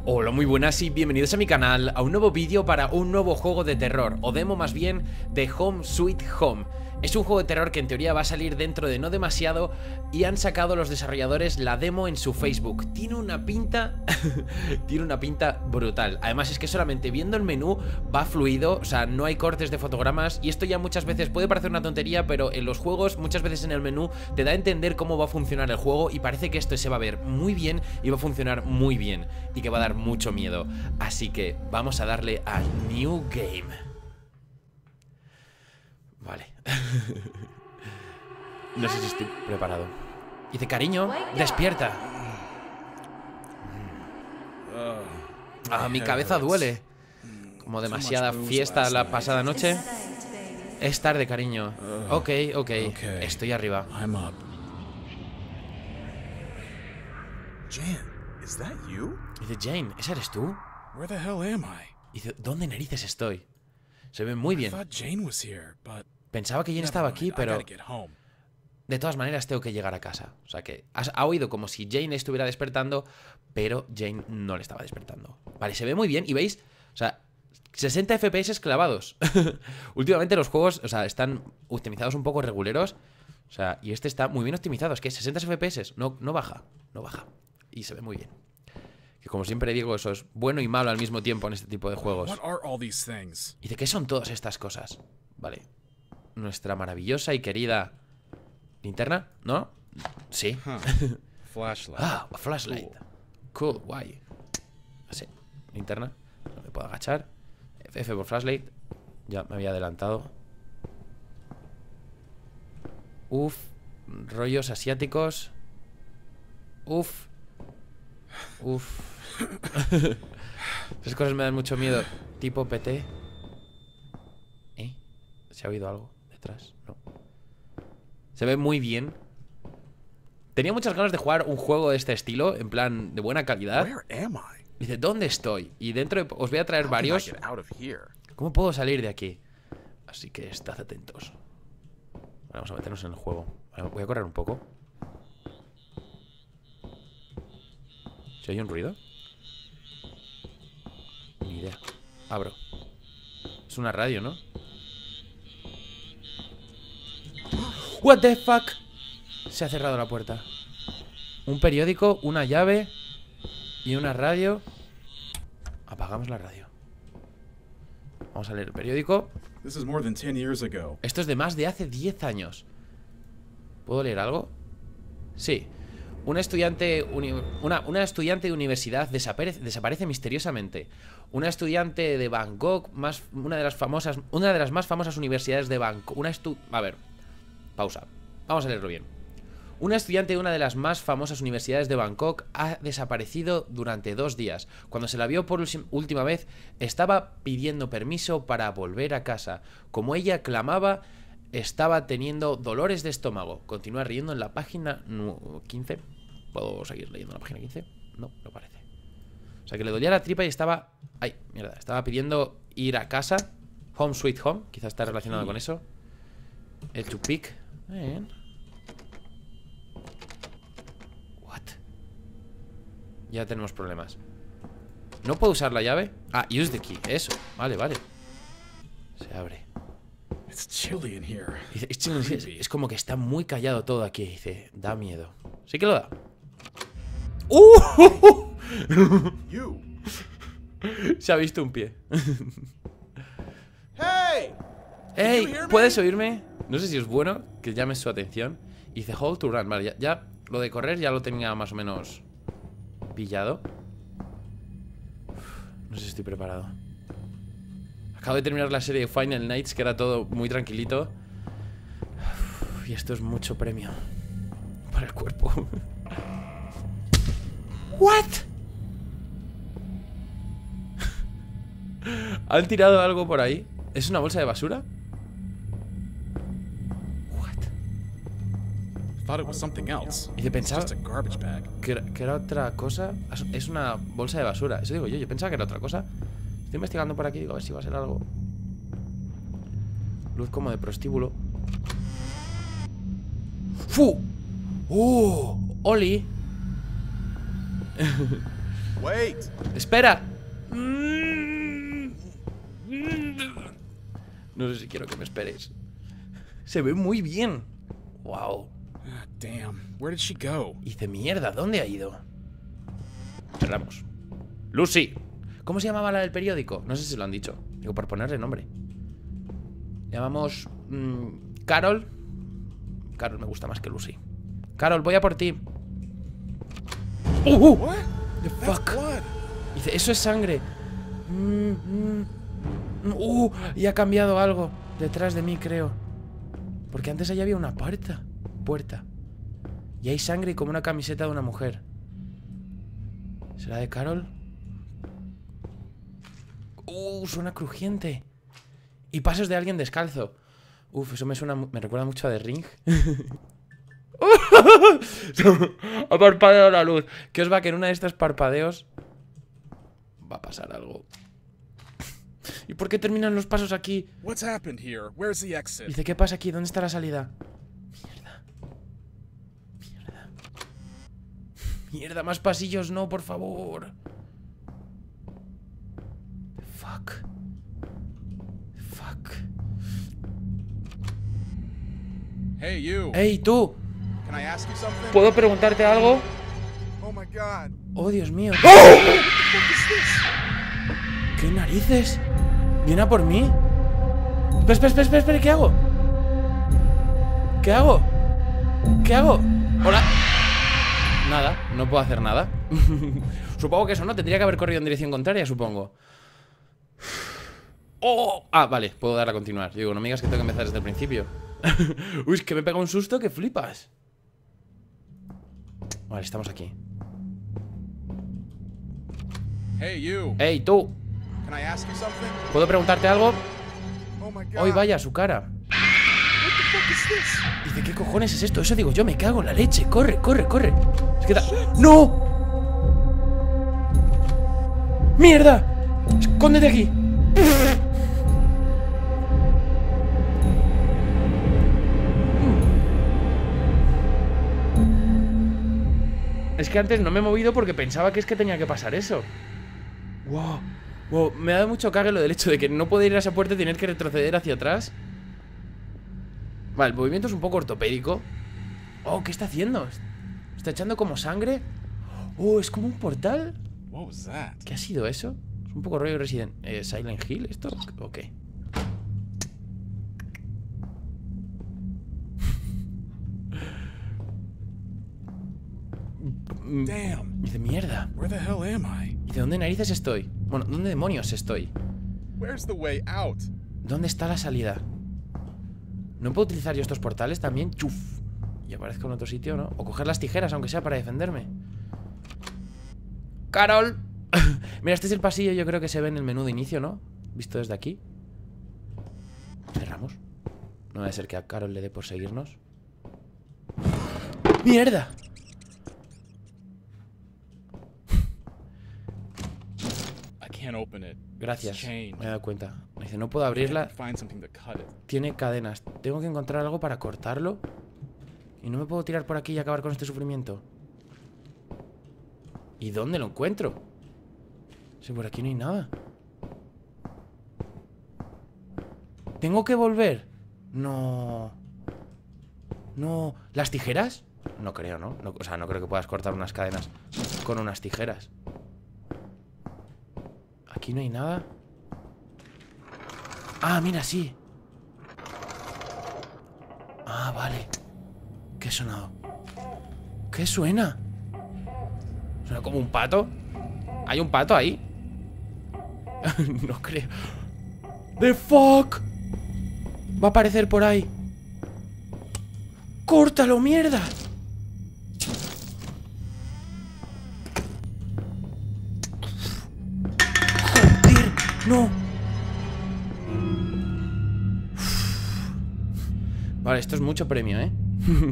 Hola, muy buenas y bienvenidos a mi canal, a un nuevo vídeo para un nuevo juego de terror, o demo más bien, de Home Sweet Home. Es un juego de terror que en teoría va a salir dentro de no demasiado y han sacado los desarrolladores la demo en su Facebook. Tiene una pinta... tiene una pinta brutal. Además es que solamente viendo el menú va fluido, o sea, no hay cortes de fotogramas y esto ya muchas veces puede parecer una tontería, pero en los juegos muchas veces en el menú te da a entender cómo va a funcionar el juego y parece que esto se va a ver muy bien y va a funcionar muy bien y que va a dar mucho miedo. Así que vamos a darle a New Game. Vale. No sé si estoy preparado. Dice, cariño, despierta. Mi cabeza duele. Como demasiada fiesta la pasada noche. Es tarde, cariño. Ok. Estoy arriba. Jan, is that you? Dice, Jane, ¿ese eres tú? Where the hell am I? Dice, ¿dónde narices estoy? Se ve muy bien. I thought Jane was here, but Pensaba que Jane estaba aquí, pero... I gotta get home. De todas maneras tengo que llegar a casa. O sea que ha oído como si Jane estuviera despertando, pero Jane no le estaba despertando. Vale, se ve muy bien y veis, o sea, 60 FPS clavados. Últimamente los juegos, o sea, están optimizados un poco reguleros. O sea, y este está muy bien optimizado. Es que 60 FPS, no baja. Y se ve muy bien. Que como siempre digo, eso es bueno y malo al mismo tiempo en este tipo de juegos. What are all these things? Y dice, ¿qué son todas estas cosas? Vale. Nuestra maravillosa y querida... ¿Linterna? ¿No? Sí. Flashlight. Flashlight. Cool, guay. Sí, linterna. No me puedo agachar. F por flashlight. Ya me había adelantado. Uf. Rollos asiáticos. Uf. Esas cosas me dan mucho miedo. Tipo PT. ¿Se ha oído algo detrás? No. Se ve muy bien. Tenía muchas ganas de jugar un juego de este estilo, en plan de buena calidad. Where am I? Dice, ¿dónde estoy? Y dentro os voy a traer How can I varios. get out of here? ¿Cómo puedo salir de aquí? Así que estad atentos. Vamos a meternos en el juego. Vale, voy a correr un poco. ¿Se oye un ruido? Ni idea. Abro. Es una radio, ¿no? What the fuck? Se ha cerrado la puerta. Un periódico, una llave y una radio. Apagamos la radio. Vamos a leer el periódico. This is more than 10 years ago. Esto es de más de hace 10 años. ¿Puedo leer algo? Sí. Una estudiante de universidad desaparece misteriosamente. Una estudiante de Bangkok, una de las más famosas universidades de Bangkok. A ver, pausa. Vamos a leerlo bien. Una estudiante de una de las más famosas universidades de Bangkok ha desaparecido durante 2 días. Cuando se la vio por última vez, estaba pidiendo permiso para volver a casa. Como ella clamaba, estaba teniendo dolores de estómago. Continúa leyendo en la página 15. ¿Puedo seguir leyendo en la página 15? No parece. O sea que le dolía la tripa y estaba... Ay, mierda. Estaba pidiendo ir a casa. Home Sweet Home. Quizás está relacionado con eso. El to pick. Bien. What? Ya tenemos problemas. ¿No puedo usar la llave? Use the key. Eso. Vale. Se abre. It's chilly in here. Es como que está muy callado todo aquí. Dice, da miedo. Sí que lo da. You. Se ha visto un pie. Hey! ¡Ey! Did you hear me? ¿Puedes oírme? No sé si es bueno que llame su atención. Y dice hold to run. Vale, ya lo de correr ya lo tenía más o menos pillado. No sé si estoy preparado. Acabo de terminar la serie de Final Nights, que era todo muy tranquilito. Y esto es mucho premio para el cuerpo. ¿What? ¿Han tirado algo por ahí? ¿Es una bolsa de basura? Thought it was something else. Dice, pensaba Just a garbage bag. que era otra cosa. Es una bolsa de basura. Eso digo yo pensaba que era otra cosa. Estoy investigando por aquí, digo, a ver si va a ser algo. Luz como de prostíbulo. ¡Fu! ¡Oh! ¡Oli! Wait. ¡Espera! No sé si quiero que me esperes. Se ve muy bien. Wow. Ah, damn. Where did she go? Hice mierda, ¿dónde ha ido? Cerramos. Lucy. ¿Cómo se llamaba la del periódico? No sé si lo han dicho. Digo, por ponerle nombre. Llamamos... Carol. Carol me gusta más que Lucy. Carol, voy a por ti. What? The That's fuck. blood. Dice, eso es sangre. Y ha cambiado algo detrás de mí, creo. Porque antes allá había una puerta. Y hay sangre y como una camiseta de una mujer. ¿Será de Carol? Suena crujiente. Y pasos de alguien descalzo. Eso me suena... Me recuerda mucho a The Ring. Ha parpadeado la luz. ¿Qué os va? Que en una de estas parpadeos va a pasar algo. ¿Y por qué terminan los pasos aquí? What's happened here? Where's the exit? Dice, ¿qué pasa aquí? ¿Dónde está la salida? Mierda, más pasillos, no, por favor. Fuck. Hey, you. ¡Ey, tú! Can I ask you something? ¿Puedo preguntarte algo? Oh my god. Oh, Dios mío. What the fuck is this? ¿Qué narices? ¿Viene a por mí? Espera, ¿qué hago? ¿Qué hago? Hola. Nada, no puedo hacer nada. Supongo que eso no, tendría que haber corrido en dirección contraria, supongo. Vale, puedo darle a continuar. Digo, no me digas que tengo que empezar desde el principio. Uy, es que me pega un susto que flipas. Vale, estamos aquí. Hey, you. ¡Ey, tú! Can I ask you something? ¿Puedo preguntarte algo? Oh my god. ¡Hoy vaya, su cara! What the fuck is this? Dice, ¿qué cojones es esto? Eso digo yo, me cago en la leche. Corre. Es que ¡no! ¡Mierda! ¡Escóndete aquí! Es que antes no me he movido porque pensaba que es que tenía que pasar eso. Wow, me ha dado mucho cague lo del hecho de que no poder ir a esa puerta y tener que retroceder hacia atrás. Vale, el movimiento es un poco ortopédico. ¿Qué está haciendo? ¿Está echando como sangre? ¿Es como un portal? What was that? ¿Qué ha sido eso? Es un poco rollo Resident Silent Hill, ¿esto? ¿O qué? Damn. Dice, mierda. Where the hell am I? Dice, ¿dónde narices estoy? Bueno, ¿dónde demonios estoy? Where's the way out? ¿Dónde está la salida? ¿No puedo utilizar yo estos portales también? ¡Chuf! Y aparezco en otro sitio, ¿no? O coger las tijeras, aunque sea para defenderme. ¡Carol! Mira, este es el pasillo, yo creo que se ve en el menú de inicio, ¿no? Visto desde aquí. Cerramos. No debe ser que a Carol le dé por seguirnos. ¡Mierda! I can't open it. Gracias, It's chained. me he dado cuenta. Me dice, no puedo I abrirla. have to find something to cut it. Tiene cadenas. Tengo que encontrar algo para cortarlo. Y no me puedo tirar por aquí y acabar con este sufrimiento. ¿Y dónde lo encuentro? Si por aquí no hay nada. ¿Tengo que volver? No. No. ¿Las tijeras? No creo, ¿no? O sea, no creo que puedas cortar unas cadenas con unas tijeras. Aquí no hay nada. Mira, sí. Vale. ¿Qué ha sonado? ¿Qué suena? ¿Suena como un pato? ¿Hay un pato ahí? No creo. ¡The fuck! Va a aparecer por ahí. ¡Córtalo, mierda! ¡Joder! ¡No! Vale, esto es mucho premio, ¿eh?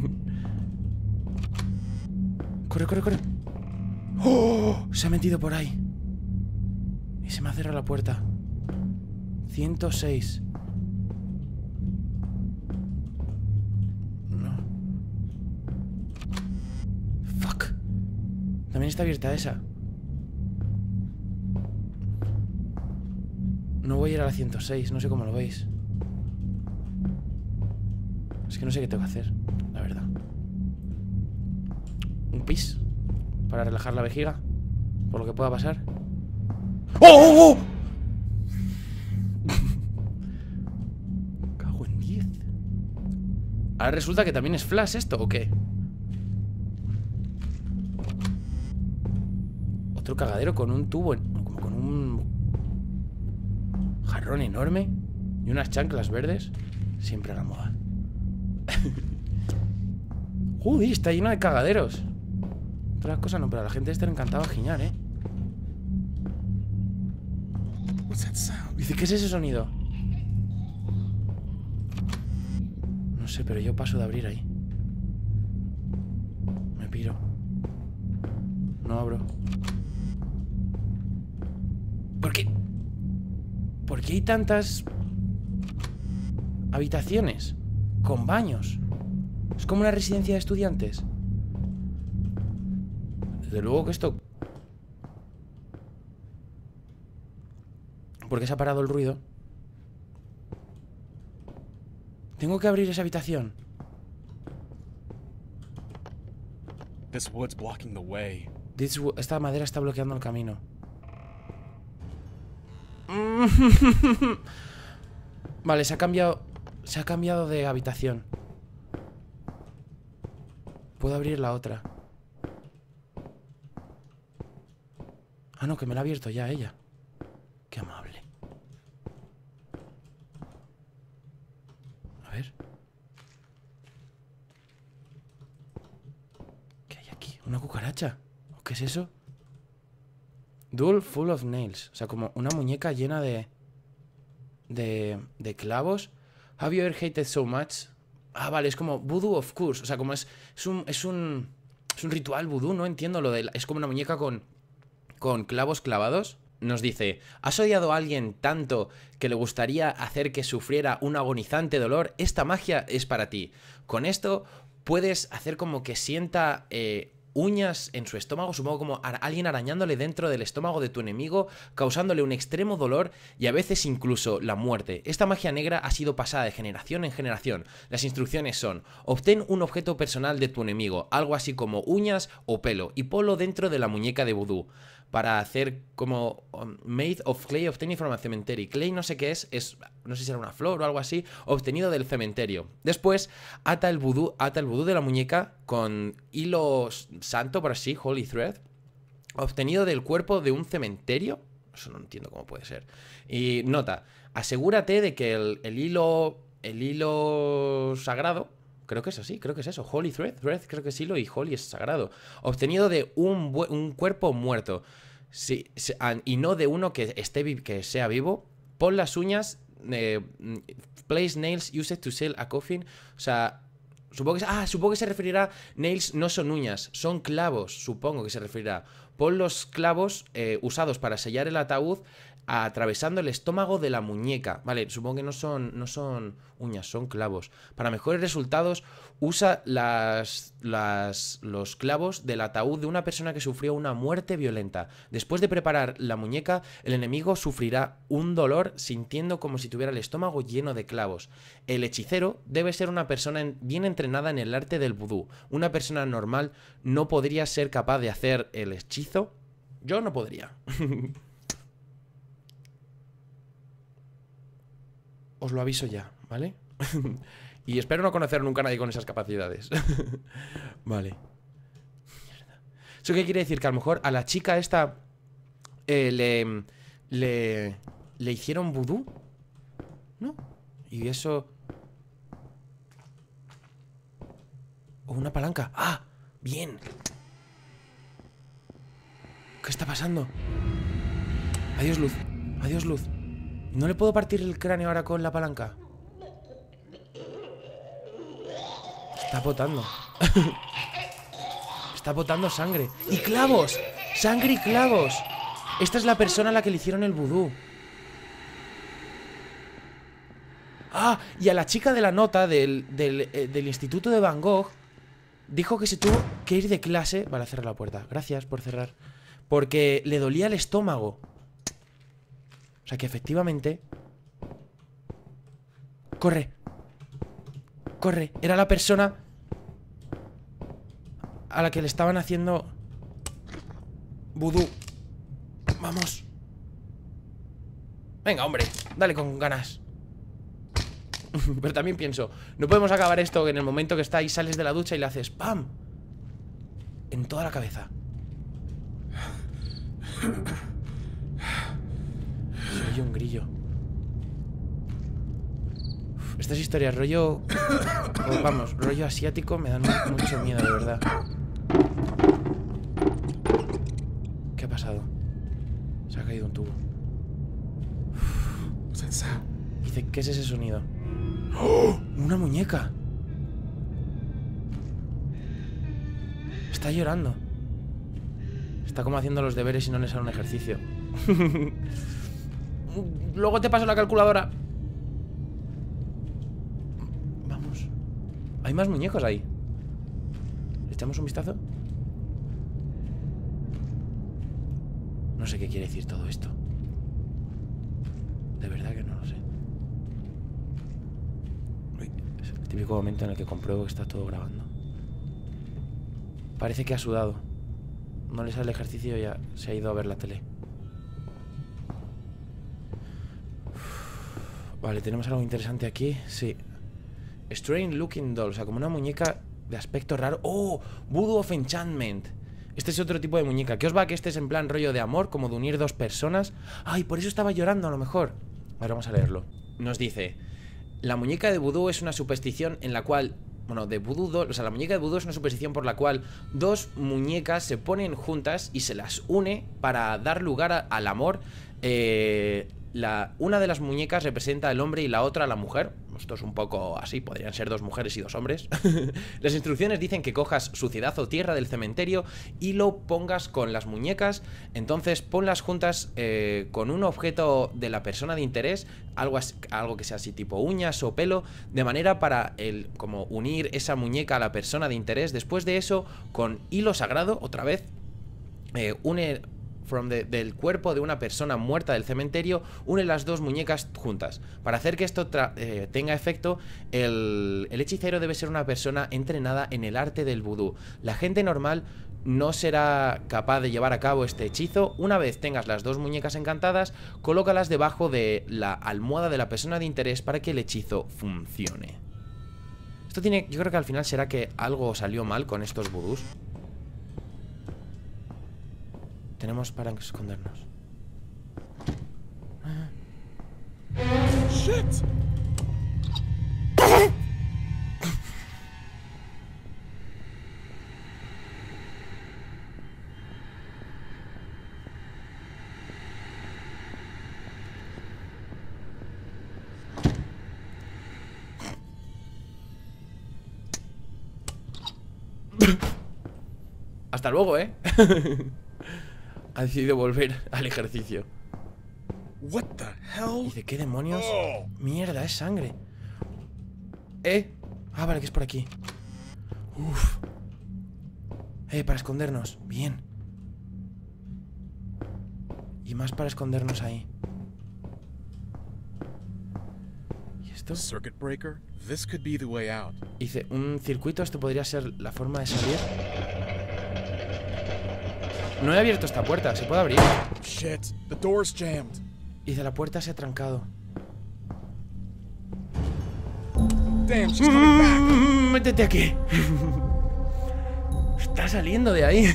Corre. Se ha metido por ahí. Y se me ha cerrado la puerta. 106. No. Fuck. También está abierta esa. No voy a ir a la 106, no sé cómo lo veis. Es que no sé qué tengo que hacer, la verdad. Un pis para relajar la vejiga, por lo que pueda pasar. ¡Oh, oh, oh! Cago en 10. Ahora resulta que también es flash esto, ¿o qué? Otro cagadero con un tubo, como con un jarrón enorme y unas chanclas verdes. Siempre a la moda. Joder, está lleno de cagaderos. Otras cosas no, pero a la gente le encantaba giñar, ¿eh? What's that sound? Dice, ¿qué es ese sonido? No sé, pero yo paso de abrir ahí. Me piro. No abro. ¿Por qué? ¿Por qué hay tantas habitaciones con baños? Es como una residencia de estudiantes. Desde luego que esto... ¿Por qué se ha parado el ruido? Tengo que abrir esa habitación. This wood's blocking the way. Esta madera está bloqueando el camino. Vale, se ha cambiado. Se ha cambiado de habitación. Puedo abrir la otra. Ah, no, que me la ha abierto ya ella. Qué amable. A ver. ¿Qué hay aquí? ¿Una cucaracha? ¿O qué es eso? Doll full of nails. O sea, como una muñeca llena de clavos. Have you ever hated so much? Ah, vale, es como voodoo of course. O sea, como es un ritual voodoo, no entiendo lo de... Es como una muñeca con clavos clavados. Nos dice, ¿has odiado a alguien tanto que le gustaría hacer que sufriera un agonizante dolor? Esta magia es para ti. Con esto puedes hacer como que sienta uñas en su estómago, supongo como alguien arañándole dentro del estómago de tu enemigo, causándole un extremo dolor y a veces incluso la muerte. Esta magia negra ha sido pasada de generación en generación. Las instrucciones son, obtén un objeto personal de tu enemigo, algo así como uñas o pelo, y ponlo dentro de la muñeca de vudú. Para hacer como made of clay obtenido from a cemetery. Clay no sé qué es, no sé si era una flor o algo así, obtenido del cementerio. Después ata el vudú de la muñeca con hilo santo, por así, holy thread, obtenido del cuerpo de un cementerio. Eso no entiendo cómo puede ser. Y nota, asegúrate de que el hilo sagrado, creo que es así, creo que es eso. Holy thread creo que es hilo y holy es sagrado. Obtenido de un cuerpo muerto. Sí, y no de uno que sea vivo. Pon las uñas. Place nails used to sell a coffin. O sea, supongo que se referirá. Nails no son uñas, son clavos. Supongo que se referirá. Pon los clavos usados para sellar el ataúd atravesando el estómago de la muñeca. Vale, supongo que no son uñas, son clavos. Para mejores resultados, usa los clavos del ataúd de una persona que sufrió una muerte violenta. Después de preparar la muñeca, el enemigo sufrirá un dolor sintiendo como si tuviera el estómago lleno de clavos. El hechicero debe ser una persona bien entrenada en el arte del vudú. Una persona normal no podría ser capaz de hacer el hechizo. Yo no podría. Os lo aviso ya, ¿vale? Y espero no conocer nunca a nadie con esas capacidades. Vale. Mierda. ¿Eso qué quiere decir? Que a lo mejor a la chica esta le hicieron vudú, ¿no? Y eso... O una palanca. ¡Ah! ¡Bien! ¿Qué está pasando? Adiós, luz. Adiós, luz. ¿No le puedo partir el cráneo ahora con la palanca? Está botando. Está botando sangre. ¡Y clavos! ¡Sangre y clavos! Esta es la persona a la que le hicieron el vudú. ¡Ah! Y a la chica de la nota del instituto de Van Gogh dijo que se tuvo que ir de clase. Vale, cerrar la puerta. Gracias por cerrar. Porque le dolía el estómago. O sea que efectivamente... ¡Corre! ¡Corre! Era la persona a la que le estaban haciendo vudú. ¡Vamos! Venga, hombre, dale con ganas. Pero también pienso, no podemos acabar esto en el momento que está ahí, sales de la ducha y le haces ¡pam! En toda la cabeza. Se oye un grillo. Estas historias, rollo... vamos, rollo asiático me dan mucho miedo, de verdad. ¿Qué ha pasado? Se ha caído un tubo. Dice, ¿qué es ese sonido? ¡Oh! ¡Una muñeca! Está llorando. Está como haciendo los deberes y no le sale un ejercicio. Luego te paso la calculadora. Vamos. Hay más muñecos ahí. ¿Le echamos un vistazo? No sé qué quiere decir todo esto. De verdad que no lo sé. Uy, es el típico momento en el que compruebo que está todo grabando. Parece que ha sudado. No le sale el ejercicio y ya se ha ido a ver la tele. Vale, tenemos algo interesante aquí. Sí. Strange looking doll, o sea, como una muñeca de aspecto raro. ¡Oh! Voodoo of Enchantment. Este es otro tipo de muñeca. ¿Qué os va que este es en plan rollo de amor? Como de unir dos personas. ¡Ay! Por eso estaba llorando a lo mejor. Ahora vamos a leerlo. Nos dice: la muñeca de vudú es una superstición en la cual... Bueno, de vudú, o sea, la muñeca de vudú es una superstición por la cual dos muñecas se ponen juntas y se las une para dar lugar al amor. Una de las muñecas representa al hombre y la otra a la mujer. Esto es un poco así, podrían ser dos mujeres y dos hombres. Las instrucciones dicen que cojas suciedad o tierra del cementerio y lo pongas con las muñecas. Entonces ponlas juntas con un objeto de la persona de interés, algo que sea así tipo uñas o pelo, de manera para como unir esa muñeca a la persona de interés. Después de eso, con hilo sagrado, otra vez, une... del cuerpo de una persona muerta del cementerio, une las dos muñecas juntas. Para hacer que esto tenga efecto, el hechicero debe ser una persona entrenada en el arte del vudú. La gente normal no será capaz de llevar a cabo este hechizo. Una vez tengas las dos muñecas encantadas, colócalas debajo de la almohada de la persona de interés para que el hechizo funcione. Esto tiene... Yo creo que al final será que algo salió mal con estos vudús. Tenemos para escondernos. Shit! Hasta luego, ¿eh? Ha decidido volver al ejercicio. What the hell? Dice, ¿qué demonios? Oh. Mierda, es sangre. Ah, vale, que es por aquí. Uf. Para escondernos. Bien. Y más para escondernos ahí. ¿Y esto? Circuit breaker? This could be the way out. Dice, un circuito, esto podría ser la forma de salir. No he abierto esta puerta, ¿se puede abrir? Shit, the door's jammed. Dice, la puerta se ha trancado. Damn, she's coming back. Métete aquí. Está saliendo de ahí.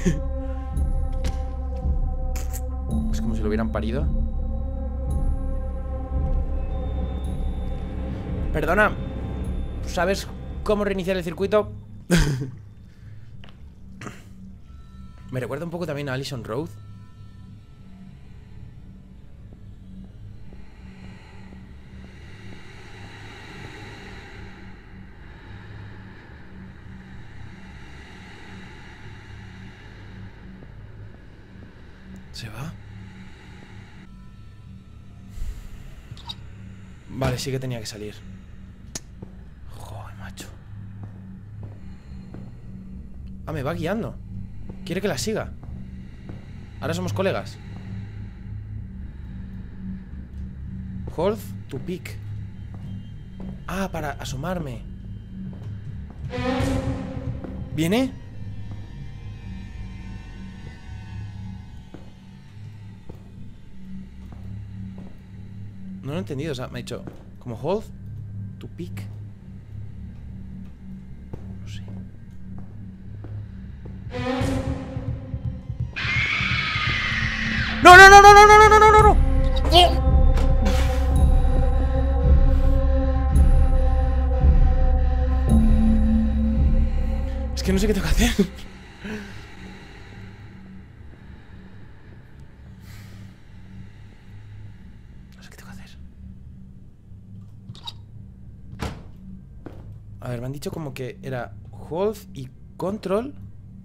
Es como si lo hubieran parido. Perdona, ¿sabes cómo reiniciar el circuito? Me recuerda un poco también a Allison Road. ¿Se va? Vale, sí que tenía que salir. Joder, macho. Ah, me va guiando. Quiere que la siga. Ahora somos colegas. Hold to pick. Ah, para asomarme. ¿Viene? No lo he entendido, o sea, me ha dicho como hold to pick. No sé. ¡No, no, no, no, no, no, no, no, no, no! Es que no sé qué tengo que hacer. No sé qué tengo que hacer. A ver, me han dicho como que era hold y control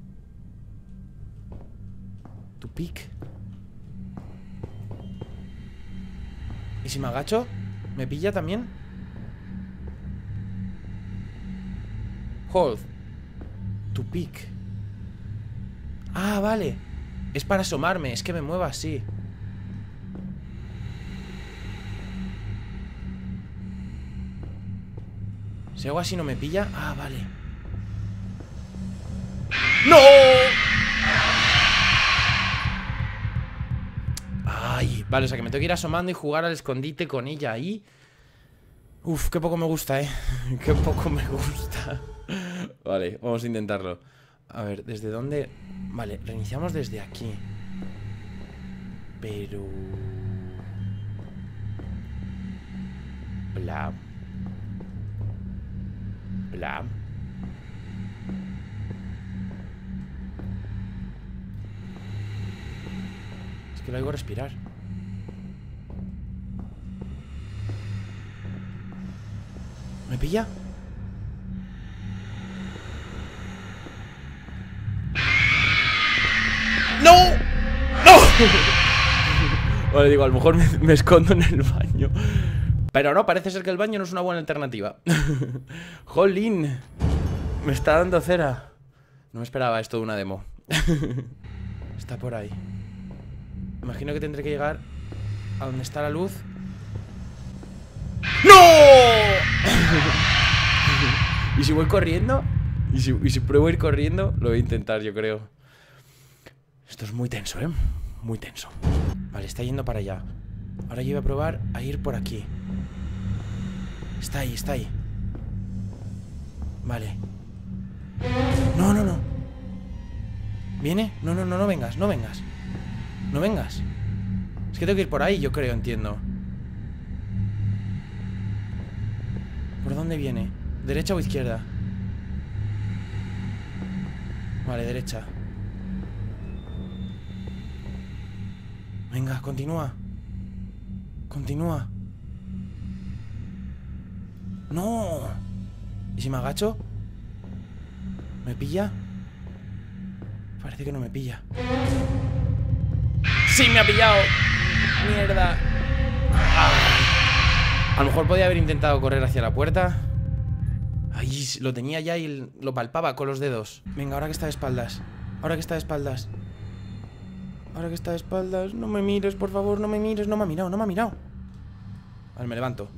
to pick. ¿Y si me agacho? ¿Me pilla también? Hold to pick. Ah, vale. Es para asomarme, es que me mueva así. Si hago así no me pilla. Ah, vale. ¡No! Ay, vale, o sea que me tengo que ir asomando y jugar al escondite con ella ahí. Uf, qué poco me gusta, qué poco me gusta. Vale, vamos a intentarlo. A ver, ¿desde dónde? Vale, reiniciamos desde aquí. Pero... Bla. Bla. Es que lo oigo respirar. ¿Me pilla? ¡No! ¡No! Vale, digo, a lo mejor me escondo en el baño. Pero no, parece ser que el baño no es una buena alternativa. ¡Jolín! Me está dando cera. No me esperaba esto de una demo. Está por ahí. Imagino que tendré que llegar a donde está la luz. ¡No! ¿Y si voy corriendo? ¿Y si pruebo a ir corriendo? Lo voy a intentar, yo creo. Esto es muy tenso, muy tenso. Vale, está yendo para allá. Ahora yo voy a probar a ir por aquí. Está ahí, está ahí. Vale. No, no, no. ¿Viene? No, no, no, no vengas, no vengas. No vengas. Es que tengo que ir por ahí, yo creo, entiendo. ¿Por dónde viene? ¿Derecha o izquierda? Vale, derecha. Venga, continúa. Continúa. ¡No! ¿Y si me agacho? ¿Me pilla? Parece que no me pilla. ¡Sí, me ha pillado! ¡Mierda! A lo mejor podía haber intentado correr hacia la puerta. Ay, lo tenía ya y lo palpaba con los dedos. Venga, ahora que está de espaldas. Ahora que está de espaldas. Ahora que está de espaldas. No me mires, por favor, no me mires. No me ha mirado, no me ha mirado. Vale, me levanto.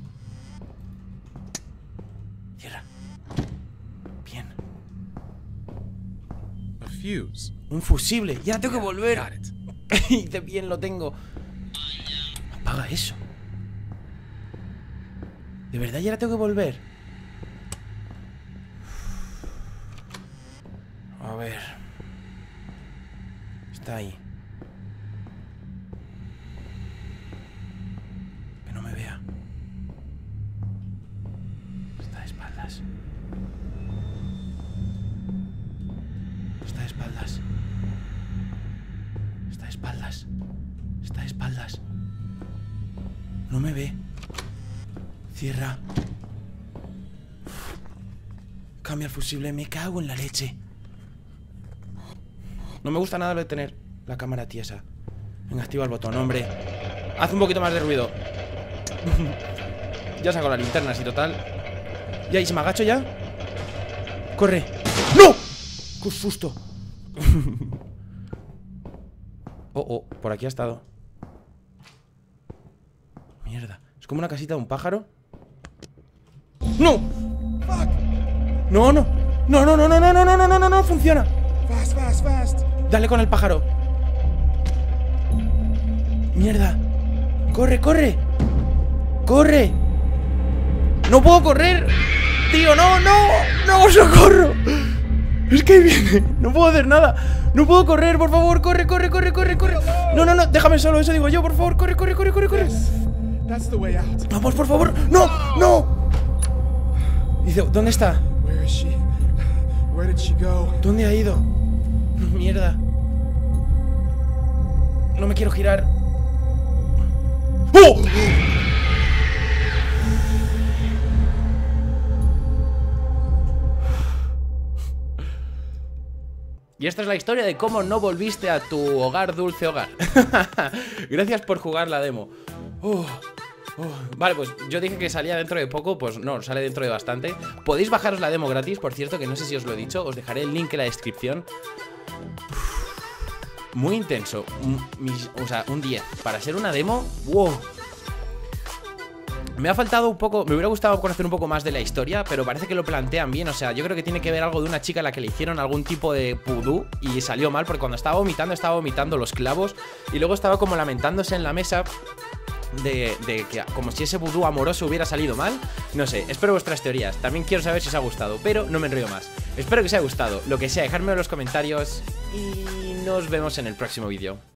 Cierra. Bien. A fuse. Un fusible. Ya tengo que volver. Got it. Dice bien, lo tengo. Apaga eso. ¿De verdad ya tengo que volver? A ver. Está ahí. Que no me vea. Está de espaldas. Está de espaldas. Está de espaldas. Está de espaldas. No me ve. Cierra. Cambia el fusible. Me cago en la leche. No me gusta nada lo de tener la cámara tiesa. Venga, activa el botón, hombre. Haz un poquito más de ruido. Ya saco la linterna, así total. Ya, ¿y si me agacho ya? ¡Corre! ¡No! ¡Qué susto! Oh, por aquí ha estado. Mierda. como una casita de un pájaro. ¡No! No, no. No, no, no, no, no, no, no, no, no, no, no, funciona. Fast, fast, fast. Dale con el pájaro. Mierda. Corre, corre. Corre. No puedo correr. Tío, no, no. No, socorro. Es que viene. No puedo hacer nada. No puedo correr, por favor. Corre, corre, corre, corre, corre. No, no, no. Déjame solo, eso digo yo, por favor. Corre, corre, corre, corre, corre. That's the way out. Vamos, por favor. No, no. Dice, ¿dónde está? Where is she? Where did she go? ¿Dónde ha ido? Mierda. No me quiero girar. ¡Oh! Y esta es la historia de cómo no volviste a tu hogar, dulce hogar. Gracias por jugar la demo. Vale, pues yo dije que salía dentro de poco. Pues no, sale dentro de bastante. Podéis bajaros la demo gratis, por cierto, que no sé si os lo he dicho. Os dejaré el link en la descripción. Muy intenso. O sea, un 10. Para ser una demo, wow. Me ha faltado un poco, me hubiera gustado conocer un poco más de la historia, pero parece que lo plantean bien. O sea, yo creo que tiene que ver algo de una chica a la que le hicieron algún tipo de vudú y salió mal, porque cuando estaba vomitando los clavos y luego estaba como lamentándose en la mesa de que como si ese vudú amoroso hubiera salido mal. No sé, espero vuestras teorías. También quiero saber si os ha gustado, pero no me enrollo más. Espero que os haya gustado. Lo que sea, dejadmelo en los comentarios y nos vemos en el próximo vídeo.